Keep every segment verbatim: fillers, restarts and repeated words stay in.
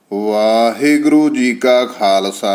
ਵਾਹਿਗੁਰੂ ਜੀ ਕਾ ਖਾਲਸਾ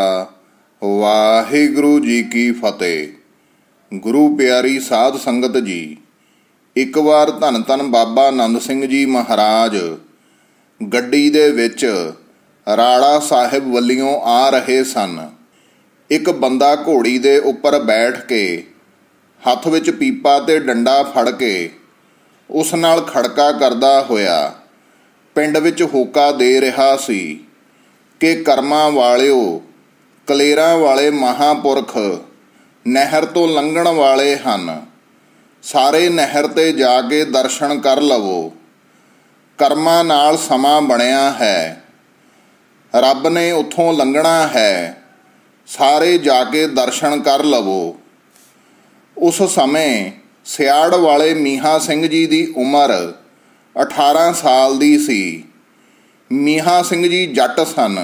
ਵਾਹਿਗੁਰੂ ਜੀ ਕੀ ਫਤਿਹ। ਗੁਰੂ ਪਿਆਰੀ ਸਾਧ ਸੰਗਤ ਜੀ, ਇੱਕ ਵਾਰ ਧੰਨ ਧੰਨ ਬਾਬਾ ਆਨੰਦ ਸਿੰਘ ਜੀ ਮਹਾਰਾਜ ਗੱਡੀ ਦੇ ਵਿੱਚ ਰਾੜਾ ਸਾਹਿਬ ਵੱਲੋਂ ਆ ਰਹੇ ਸਨ। ਇੱਕ ਬੰਦਾ ਘੋੜੀ ਦੇ ਉੱਪਰ ਬੈਠ ਕੇ ਹੱਥ ਵਿੱਚ ਪੀਪਾ ਤੇ ਡੰਡਾ ਫੜ ਕੇ ਉਸ ਨਾਲ ਖੜਕਾ ਕਰਦਾ ਹੋਇਆ ਪਿੰਡ ਵਿੱਚ ਹੋਕਾ ਦੇ ਰਿਹਾ ਸੀ ਕਿ ਕਰਮਾਂ ਵਾਲਿਓ, ਕਲੇਰਾਂ ਵਾਲੇ ਮਹਾਂਪੁਰਖ ਨਹਿਰ ਤੋਂ ਲੰਘਣ ਵਾਲੇ ਹਨ। ਸਾਰੇ ਨਹਿਰ 'ਤੇ ਜਾ ਕੇ ਦਰਸ਼ਨ ਕਰ ਲਵੋ। ਕਰਮਾਂ ਨਾਲ ਸਮਾਂ ਬਣਿਆ ਹੈ, ਰੱਬ ਨੇ ਉੱਥੋਂ ਲੰਘਣਾ ਹੈ। ਸਾਰੇ ਜਾ ਕੇ ਦਰਸ਼ਨ ਕਰ ਲਵੋ। ਉਸ ਸਮੇਂ ਸਿਆੜ ਵਾਲੇ ਮੀਹਾਂ ਸਿੰਘ ਜੀ ਦੀ ਉਮਰ ਅਠਾਰਾਂ ਸਾਲ ਦੀ ਸੀ। ਮੀਹਾਂ ਸਿੰਘ ਜੀ ਜੱਟ ਸਨ।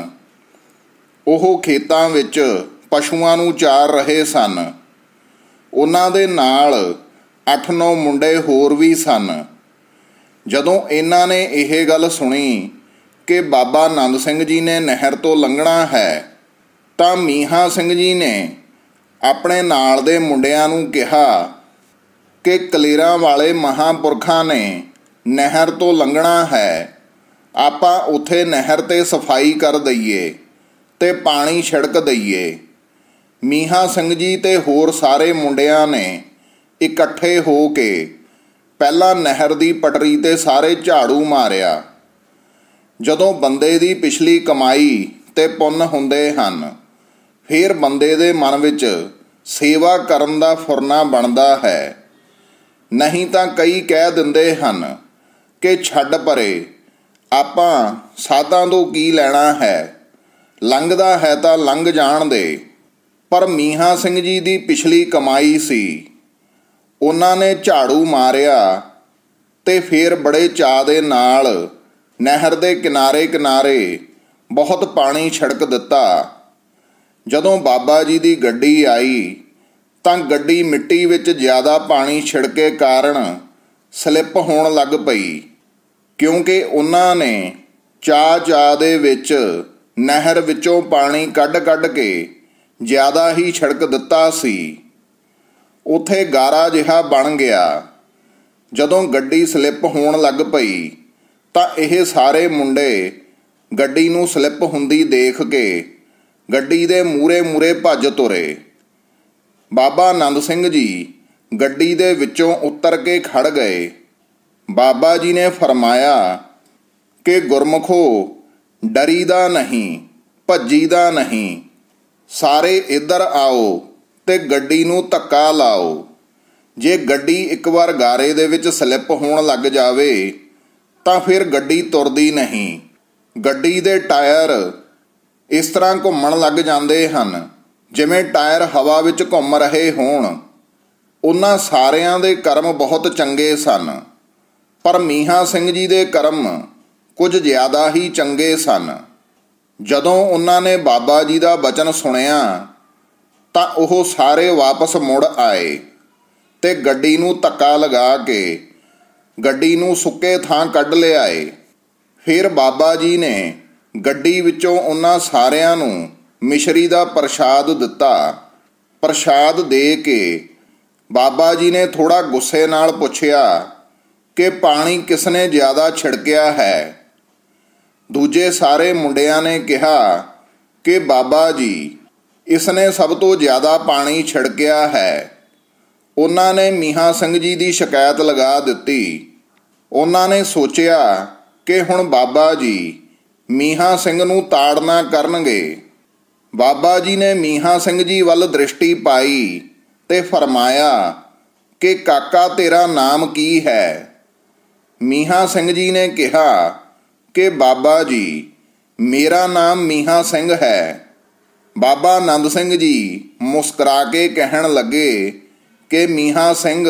ਉਹ ਖੇਤਾਂ ਵਿੱਚ ਪਸ਼ੂਆਂ ਨੂੰ ਚਾਰ ਰਹੇ ਸਨ। ਉਹਨਾਂ ਦੇ ਨਾਲ ਅੱਠ ਨੌ ਮੁੰਡੇ ਹੋਰ ਵੀ ਸਨ। ਜਦੋਂ ਇਹਨਾਂ ਨੇ ਇਹ ਗੱਲ ਸੁਣੀ ਕਿ ਬਾਬਾ ਆਨੰਦ ਸਿੰਘ ਜੀ ਨੇ ਨਹਿਰ ਤੋਂ ਲੰਘਣਾ ਹੈ, ਤਾਂ ਮੀਹਾਂ ਸਿੰਘ ਜੀ ਨੇ ਆਪਣੇ ਨਾਲ ਦੇ ਮੁੰਡਿਆਂ ਨੂੰ ਕਿਹਾ ਕਿ ਕਲੇਰਾਂ ਵਾਲੇ ਮਹਾਂਪੁਰਖਾਂ ਨੇ ਨਹਿਰ ਤੋਂ ਲੰਘਣਾ ਹੈ। ਆਪਾਂ ਉੱਥੇ ਨਹਿਰ 'ਤੇ ਸਫਾਈ ਕਰ ਦਈਏ ਤੇ ਪਾਣੀ ਛਿੜਕ ਦਈਏ। ਮੀਹਾਂ ਸਿੰਘ ਜੀ ਤੇ ਹੋਰ ਸਾਰੇ ਮੁੰਡਿਆਂ ਨੇ ਇਕੱਠੇ ਹੋ ਕੇ ਪਹਿਲਾਂ ਨਹਿਰ ਦੀ ਪਟੜੀ 'ਤੇ ਸਾਰੇ ਝਾੜੂ ਮਾਰਿਆ। ਜਦੋਂ ਬੰਦੇ ਦੀ ਪਿਛਲੀ ਕਮਾਈ ਤੇ ਪੁੰਨ ਹੁੰਦੇ ਹਨ, ਫਿਰ ਬੰਦੇ ਦੇ ਮਨ ਵਿੱਚ ਸੇਵਾ ਕਰਨ ਦਾ ਫੁਰਨਾ ਬਣਦਾ ਹੈ। ਨਹੀਂ ਤਾਂ ਕਈ ਕਹਿ ਦਿੰਦੇ ਹਨ ਕਿ ਛੱਡ ਪਰੇ, ਆਪਾਂ ਸਾਧਾਂ ਤੋਂ ਕੀ ਲੈਣਾ ਹੈ, ਲੰਘਦਾ ਹੈ ਤਾਂ ਲੰਘ ਜਾਣ ਦੇ। ਪਰ ਮੀਹਾਂ ਸਿੰਘ ਜੀ ਦੀ ਪਿਛਲੀ ਕਮਾਈ ਸੀ। ਉਹਨਾਂ ਨੇ ਝਾੜੂ ਮਾਰਿਆ ਤੇ ਫਿਰ ਬੜੇ ਚਾਅ ਦੇ ਨਾਲ ਨਹਿਰ ਦੇ ਕਿਨਾਰੇ ਕਿਨਾਰੇ ਬਹੁਤ ਪਾਣੀ ਛਿੜਕ ਦਿੱਤਾ। ਜਦੋਂ ਬਾਬਾ ਜੀ ਦੀ ਗੱਡੀ ਆਈ ਤਾਂ ਗੱਡੀ ਮਿੱਟੀ ਵਿੱਚ ਜ਼ਿਆਦਾ ਪਾਣੀ ਛਿੜਕੇ ਕਾਰਨ ਸਲਿੱਪ ਹੋਣ ਲੱਗ ਪਈ, ਕਿਉਂਕਿ ਉਹਨਾਂ ਨੇ ਚਾਅ ਚਾਅ ਦੇ ਵਿੱਚ ਨਹਿਰ ਵਿੱਚੋਂ ਪਾਣੀ ਕੱਢ ਕੱਢ ਕੇ ਜ਼ਿਆਦਾ ਹੀ ਛਿੜਕ ਦਿੱਤਾ ਸੀ। ਉੱਥੇ ਗਾਰਾ ਜਿਹਾ ਬਣ ਗਿਆ। ਜਦੋਂ ਗੱਡੀ ਸਲਿੱਪ ਹੋਣ ਲੱਗ ਪਈ ਤਾਂ ਇਹ ਸਾਰੇ ਮੁੰਡੇ ਗੱਡੀ ਨੂੰ ਸਲਿੱਪ ਹੁੰਦੀ ਦੇਖ ਕੇ ਗੱਡੀ ਦੇ ਮੂਹਰੇ ਮੂਹਰੇ ਭੱਜ ਤੁਰੇ। ਬਾਬਾ ਆਨੰਦ ਸਿੰਘ ਜੀ ਗੱਡੀ ਦੇ ਵਿੱਚੋਂ ਉਤਰ ਕੇ ਖੜ ਗਏ। ਬਾਬਾ ਜੀ ਨੇ ਫਰਮਾਇਆ ਕਿ ਗੁਰਮੁਖੋ, ਡਰੀਦਾ ਨਹੀਂ, ਭੱਜੀਦਾ ਨਹੀਂ। ਸਾਰੇ ਇੱਧਰ ਆਓ ਤੇ ਗੱਡੀ ਨੂੰ ਧੱਕਾ ਲਾਓ। ਜੇ ਗੱਡੀ ਇੱਕ ਵਾਰ ਗਾਰੇ ਦੇ ਵਿੱਚ ਸਲਿੱਪ ਹੋਣ ਲੱਗ ਜਾਵੇ ਤਾਂ ਫਿਰ ਗੱਡੀ ਤੁਰਦੀ ਨਹੀਂ। ਗੱਡੀ ਦੇ ਟਾਇਰ ਇਸ ਤਰ੍ਹਾਂ ਘੁੰਮਣ ਲੱਗ ਜਾਂਦੇ ਹਨ ਜਿਵੇਂ ਟਾਇਰ ਹਵਾ ਵਿੱਚ ਘੁੰਮ ਰਹੇ ਹੋਣ। ਉਹਨਾਂ ਸਾਰਿਆਂ ਦੇ ਕਰਮ ਬਹੁਤ ਚੰਗੇ ਸਨ, ਪਰ ਮੀਹਾਂ ਸਿੰਘ ਜੀ ਦੇ ਕਰਮ ਕੁਝ ਜ਼ਿਆਦਾ ਹੀ ਚੰਗੇ ਸਨ। ਜਦੋਂ ਉਹਨਾਂ ਨੇ ਬਾਬਾ ਜੀ ਦਾ ਬਚਨ ਸੁਣਿਆ ਤਾਂ ਉਹ ਸਾਰੇ ਵਾਪਸ ਮੁੜ ਆਏ ਤੇ ਗੱਡੀ ਨੂੰ ਧੱਕਾ ਲਗਾ ਕੇ ਗੱਡੀ ਨੂੰ ਸੁੱਕੇ ਥਾਂ ਕੱਢ ਲਿਆਏ। ਫਿਰ ਬਾਬਾ ਜੀ ਨੇ ਗੱਡੀ ਵਿੱਚੋਂ ਉਹਨਾਂ ਸਾਰਿਆਂ ਨੂੰ ਮਿਸ਼ਰੀ ਦਾ ਪ੍ਰਸ਼ਾਦ ਦਿੱਤਾ। ਪ੍ਰਸ਼ਾਦ ਦੇ ਕੇ ਬਾਬਾ ਜੀ ਨੇ ਥੋੜ੍ਹਾ ਗੁੱਸੇ ਨਾਲ ਪੁੱਛਿਆ ਕਿ ਪਾਣੀ ਕਿਸ ਨੇ ਜ਼ਿਆਦਾ ਛਿੜਕਿਆ ਹੈ। ਦੂਜੇ ਸਾਰੇ ਮੁੰਡਿਆਂ ਨੇ ਕਿਹਾ ਕਿ ਬਾਬਾ ਜੀ, ਇਸ ਨੇ ਸਭ ਤੋਂ ਜ਼ਿਆਦਾ ਪਾਣੀ ਛਿੜਕਿਆ ਹੈ। ਉਹਨਾਂ ਨੇ ਮੀਹਾਂ ਸਿੰਘ ਜੀ ਦੀ ਸ਼ਿਕਾਇਤ ਲਗਾ ਦਿੱਤੀ। ਉਹਨਾਂ ਨੇ ਸੋਚਿਆ ਕਿ ਹੁਣ ਬਾਬਾ ਜੀ ਮੀਹਾਂ ਸਿੰਘ ਨੂੰ ਤਾੜਨਾ ਕਰਨਗੇ। ਬਾਬਾ ਜੀ ਨੇ ਮੀਹਾਂ ਸਿੰਘ ਜੀ ਵੱਲ ਦ੍ਰਿਸ਼ਟੀ ਪਾਈ ਤੇ ਫਰਮਾਇਆ ਕਿ ਕਾਕਾ, ਤੇਰਾ ਨਾਮ ਕੀ ਹੈ? ਮੀਹਾਂ ਸਿੰਘ ਜੀ ਨੇ ਕਿਹਾ ਕਿ ਬਾਬਾ ਜੀ, ਮੇਰਾ ਨਾਮ ਮੀਹਾਂ ਸਿੰਘ ਹੈ। ਬਾਬਾ ਆਨੰਦ ਸਿੰਘ ਜੀ ਮੁਸਕਰਾ ਕੇ ਕਹਿਣ ਲੱਗੇ ਕਿ ਮੀਹਾਂ ਸਿੰਘ,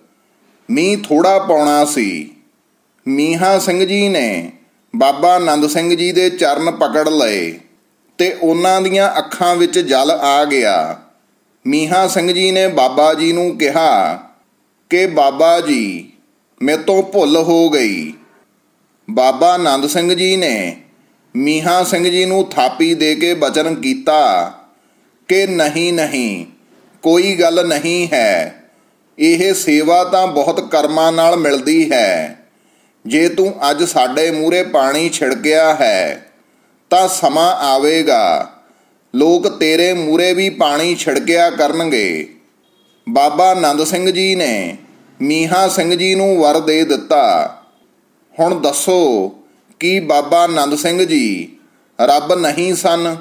ਮੀਂਹ ਥੋੜ੍ਹਾ ਪਾਉਣਾ ਸੀ। ਮੀਹਾਂ ਸਿੰਘ ਜੀ ਨੇ ਬਾਬਾ ਆਨੰਦ ਸਿੰਘ ਜੀ ਦੇ ਚਰਨ ਪਕੜ ਲਏ ਤੇ ਉਹਨਾਂ ਦੀਆਂ ਅੱਖਾਂ ਵਿੱਚ ਜਲ ਆ ਗਿਆ। ਮੀਹਾਂ ਸਿੰਘ ਜੀ ਨੇ ਬਾਬਾ ਜੀ ਨੂੰ ਕਿਹਾ ਕਿ ਬਾਬਾ ਜੀ, ਮੇਰੇ ਤੋਂ ਭੁੱਲ ਹੋ ਗਈ। ਬਾਬਾ ਆਨੰਦ ਸਿੰਘ ਜੀ ਨੇ ਮੀਹਾਂ ਸਿੰਘ ਜੀ ਨੂੰ ਥਾਪੀ ਦੇ ਕੇ ਬਚਨ ਕੀਤਾ ਕਿ ਨਹੀਂ ਨਹੀਂ, ਕੋਈ ਗੱਲ ਨਹੀਂ ਹੈ, ਇਹ ਸੇਵਾ ਤਾਂ ਬਹੁਤ ਕਰਮਾਂ ਨਾਲ ਮਿਲਦੀ ਹੈ। ਜੇ ਤੂੰ ਅੱਜ ਸਾਡੇ ਮੂਹਰੇ ਪਾਣੀ ਛਿੜਕਿਆ ਹੈ ਤਾਂ ਸਮਾਂ ਆਵੇਗਾ ਲੋਕ ਤੇਰੇ ਮੂਹਰੇ ਵੀ ਪਾਣੀ ਛਿੜਕਿਆ ਕਰਨਗੇ। ਬਾਬਾ ਨੰਦ ਸਿੰਘ ਜੀ ਨੇ ਮੀਹਾਂ ਸਿੰਘ ਜੀ ਨੂੰ ਵਰ ਦੇ ਦਿੱਤਾ। ਹੁਣ ਦੱਸੋ, ਕੀ ਬਾਬਾ ਨੰਦ ਸਿੰਘ ਜੀ ਰੱਬ ਨਹੀਂ ਸਨ?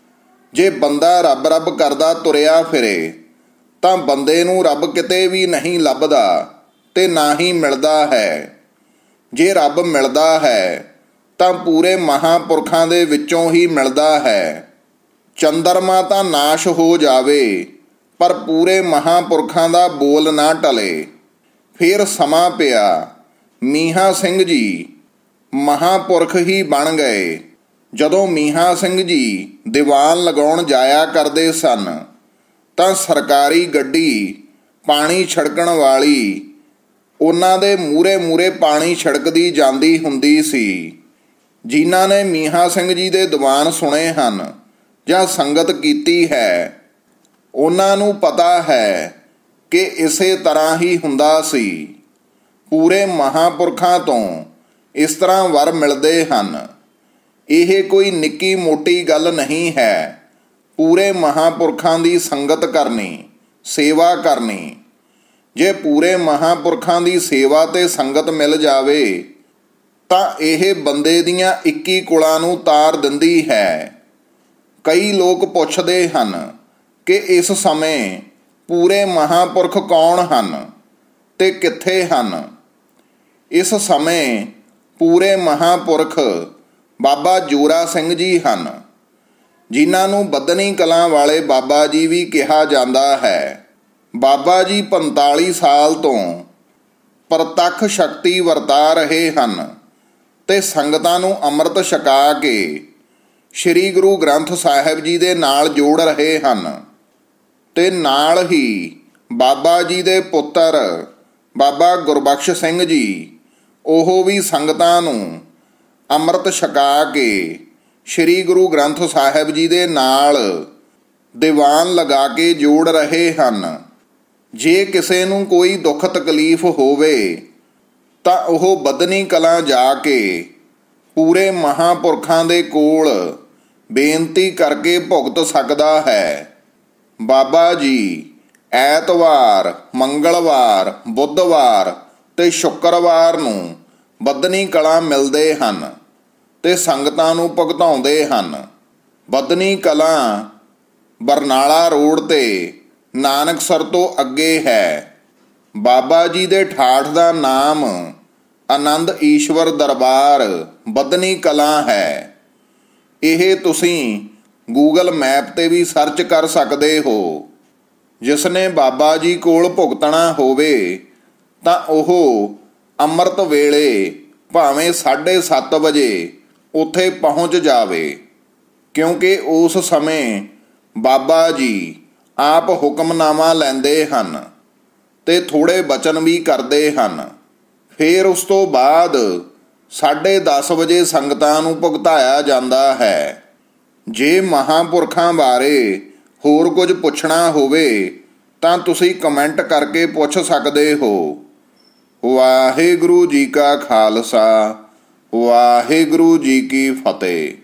ਜੇ ਬੰਦਾ ਰੱਬ ਰੱਬ ਕਰਦਾ ਤੁਰਿਆ ਫਿਰੇ ਤਾਂ ਬੰਦੇ ਨੂੰ ਰੱਬ ਕਿਤੇ ਵੀ ਨਹੀਂ ਲੱਭਦਾ ਤੇ ਨਾ ਹੀ ਮਿਲਦਾ ਹੈ। ਜੇ ਰੱਬ ਮਿਲਦਾ ਹੈ ਤਾਂ ਪੂਰੇ ਮਹਾਂਪੁਰਖਾਂ ਦੇ ਵਿੱਚੋਂ ਹੀ ਮਿਲਦਾ ਹੈ। ਚੰਦਰਮਾ ਤਾਂ ਨਾਸ਼ ਹੋ ਜਾਵੇ ਪਰ ਪੂਰੇ ਮਹਾਂਪੁਰਖਾਂ ਦਾ ਬੋਲ ਨਾ ਟਲੇ। ਫਿਰ ਸਮਾਂ ਪਿਆ, ਮੀਹਾਂ ਸਿੰਘ ਜੀ ਮਹਾਂਪੁਰਖ ਹੀ ਬਣ ਗਏ। ਜਦੋਂ ਮੀਹਾਂ ਸਿੰਘ ਜੀ ਦੀਵਾਨ ਲਗਾਉਣ ਜਾਇਆ ਕਰਦੇ ਸਨ ਤਾਂ ਸਰਕਾਰੀ ਗੱਡੀ ਪਾਣੀ ਛਿੜਕਣ ਵਾਲੀ ਉਹਨਾਂ ਦੇ ਮੂਹਰੇ ਮੂਹਰੇ ਪਾਣੀ ਛਿੜਕਦੀ ਜਾਂਦੀ ਹੁੰਦੀ ਸੀ। ਜਿਨ੍ਹਾਂ ਨੇ ਮੀਹਾਂ ਸਿੰਘ ਜੀ ਦੇ ਦੀਵਾਨ ਸੁਣੇ ਹਨ ਜਾਂ ਸੰਗਤ ਕੀਤੀ ਹੈ, ਉਹਨਾਂ ਨੂੰ ਪਤਾ ਹੈ ਕਿ ਇਸੇ ਤਰ੍ਹਾਂ ਹੀ ਹੁੰਦਾ ਸੀ। ਪੂਰੇ ਮਹਾਂਪੁਰਖਾਂ ਤੋਂ ਇਸ ਤਰ੍ਹਾਂ ਵਰ ਮਿਲਦੇ ਹਨ। ਇਹ ਕੋਈ ਨਿੱਕੀ ਮੋਟੀ ਗੱਲ ਨਹੀਂ ਹੈ। ਪੂਰੇ ਮਹਾਂਪੁਰਖਾਂ ਦੀ ਸੰਗਤ ਕਰਨੀ, ਸੇਵਾ ਕਰਨੀ। ਜੇ ਪੂਰੇ ਮਹਾਂਪੁਰਖਾਂ ਦੀ ਸੇਵਾ ਤੇ ਸੰਗਤ ਮਿਲ ਜਾਵੇ ਤਾਂ ਇਹ ਬੰਦੇ ਦੀਆਂ ਇੱਕੀ ਕੁਲਾਂ ਨੂੰ ਤਾਰ ਦਿੰਦੀ ਹੈ। ਕਈ ਲੋਕ ਪੁੱਛਦੇ ਹਨ ਕਿ ਇਸ ਸਮੇਂ ਪੂਰੇ ਮਹਾਂਪੁਰਖ ਕੌਣ ਹਨ ਤੇ ਕਿੱਥੇ ਹਨ? ਇਸ ਸਮੇਂ ਪੂਰੇ ਮਹਾਂਪੁਰਖ ਬਾਬਾ ਜੋਰਾ ਸਿੰਘ ਜੀ ਹਨ, ਜਿਨ੍ਹਾਂ ਨੂੰ ਬੱਧਨੀ ਕਲਾਂ ਵਾਲੇ ਬਾਬਾ ਜੀ ਵੀ ਕਿਹਾ ਜਾਂਦਾ ਹੈ। ਬਾਬਾ ਜੀ ਪੰਤਾਲੀ ਸਾਲ ਤੋਂ ਪ੍ਰਤੱਖ ਸ਼ਕਤੀ ਵਰਤਾ ਰਹੇ ਹਨ ਤੇ ਸੰਗਤਾਂ ਨੂੰ ਅੰਮ੍ਰਿਤ ਛਕਾ ਕੇ ਸ੍ਰੀ ਗੁਰੂ ਗ੍ਰੰਥ ਸਾਹਿਬ ਜੀ ਦੇ ਨਾਲ ਜੋੜ ਰਹੇ ਹਨ। ਤੇ ਨਾਲ ਹੀ ਬਾਬਾ ਜੀ ਦੇ ਪੁੱਤਰ ਬਾਬਾ ਗੁਰਬਖਸ਼ ਸਿੰਘ ਜੀ, ਉਹ ਵੀ ਸੰਗਤਾਂ ਨੂੰ ਅੰਮ੍ਰਿਤ ਛਕਾ ਕੇ ਸ੍ਰੀ ਗੁਰੂ ਗ੍ਰੰਥ ਸਾਹਿਬ ਜੀ ਦੇ ਨਾਲ ਦੀਵਾਨ ਲਗਾ ਕੇ ਜੋੜ ਰਹੇ ਹਨ। ਜੇ ਕਿਸੇ ਨੂੰ ਕੋਈ ਦੁੱਖ ਤਕਲੀਫ ਹੋਵੇ ਤਾਂ ਉਹ ਬੱਧਨੀ ਕਲਾਂ ਜਾ ਕੇ ਪੂਰੇ ਮਹਾਂਪੁਰਖਾਂ ਦੇ ਕੋਲ ਬੇਨਤੀ ਕਰਕੇ ਭੁਗਤ ਸਕਦਾ ਹੈ। ਬਾਬਾ ਜੀ ਐਤਵਾਰ, ਮੰਗਲਵਾਰ, ਬੁੱਧਵਾਰ ਤੇ ਸ਼ੁੱਕਰਵਾਰ ਨੂੰ ਬੱਧਨੀ ਕਲਾਂ ਮਿਲਦੇ ਹਨ ਤੇ ਸੰਗਤਾਂ ਨੂੰ ਭੁਗਤਾਉਂਦੇ ਹਨ। ਬੱਧਨੀ ਕਲਾਂ ਬਰਨਾਲਾ ਰੋਡ ਤੇ ਨਾਨਕਸਰ ਤੋਂ ਅੱਗੇ ਹੈ। ਬਾਬਾ ਜੀ ਦੇ ਠਾਠ ਦਾ ਨਾਮ ਆਨੰਦ ਈਸ਼ਵਰ ਦਰਬਾਰ ਬੱਧਨੀ ਕਲਾਂ ਹੈ। ਇਹ ਤੁਸੀਂ ਗੂਗਲ ਮੈਪ 'ਤੇ ਵੀ ਸਰਚ ਕਰ ਸਕਦੇ ਹੋ। ਜਿਸ ਨੇ ਬਾਬਾ ਜੀ ਕੋਲ ਭੁਗਤਣਾ ਹੋਵੇ ਤਾਂ ਉਹ ਅੰਮ੍ਰਿਤ ਵੇਲੇ ਭਾਵੇਂ ਸਾਢੇ ਸੱਤ ਵਜੇ ਉੱਥੇ ਪਹੁੰਚ ਜਾਵੇ, ਕਿਉਂਕਿ ਉਸ ਸਮੇਂ ਬਾਬਾ ਜੀ ਆਪ ਹੁਕਮਨਾਮਾ ਲੈਂਦੇ ਹਨ ਤੇ ਥੋੜ੍ਹੇ ਬਚਨ ਵੀ ਕਰਦੇ ਹਨ। ਫਿਰ ਉਸ ਤੋਂ ਬਾਅਦ ਸਾਢੇ ਦਸ ਵਜੇ ਸੰਗਤਾਂ ਨੂੰ ਭੁਗਤਾਇਆ ਜਾਂਦਾ ਹੈ। ਜੇ ਮਹਾਂਪੁਰਖਾਂ ਬਾਰੇ ਹੋਰ ਕੁਝ ਪੁੱਛਣਾ ਹੋਵੇ ਤਾਂ ਤੁਸੀਂ ਕਮੈਂਟ ਕਰਕੇ ਪੁੱਛ ਸਕਦੇ ਹੋ। ਵਾਹਿਗੁਰੂ ਜੀ ਕਾ ਖਾਲਸਾ, ਵਾਹਿਗੁਰੂ ਜੀ ਕੀ ਫਤਿਹ।